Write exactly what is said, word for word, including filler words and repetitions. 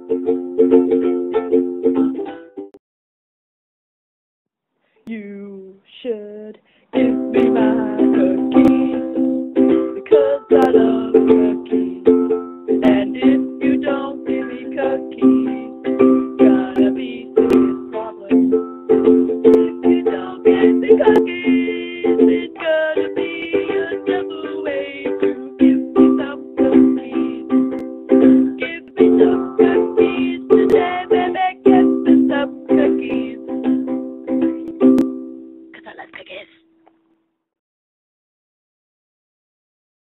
You should give me my cookies because I love cookies. And if you don't give me cookies, gonna be serious problem. If you don't get the cookies.